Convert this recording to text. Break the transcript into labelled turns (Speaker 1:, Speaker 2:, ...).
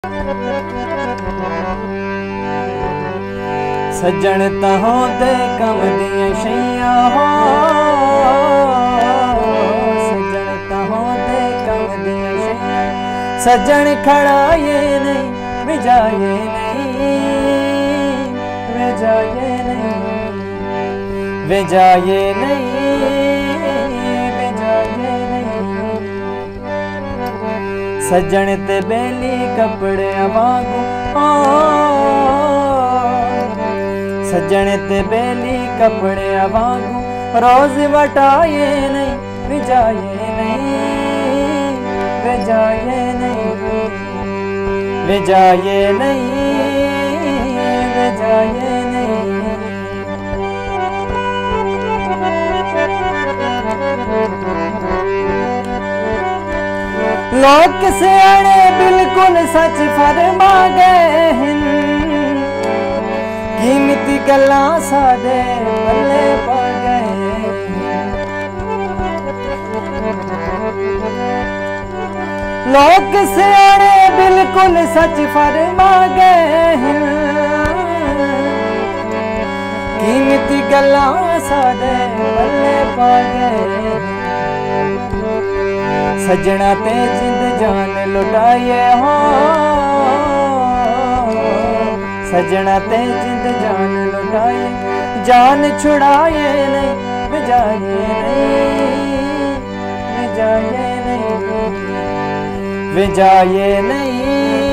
Speaker 1: सज्जन तहों दे कम दियां शैयां हो, सज्जन तहों दे कम दियां शैयां। सज्जन खड़ा ये नहीं विजाए नहीं, विजाए नहीं, विजाए नहीं, विजाए नहीं। सज्जन ते बेली कपड़े वांगू, सज्जन ते बेली कपड़े वांगू रोज वटाए नहीं, विजाए नहीं, विजाए नहीं, विजाए नहीं, विजाए नहीं। लोग सियाणे बिल्कुल सच फरमा गए हैं, कीमती गल्लां सादे पल्ले पा गए। लोग सियाणे बिल्कुल सच फरमा गए हैं, कीमती गल्लां सादे पल्ले पा गए। सजना ते जिंद जान लुटाए हो, सजना ते जिंद जान लुटाए, जान छुड़ाए नहीं, विजाए नहीं, विजाए नहीं, विजाए नहीं।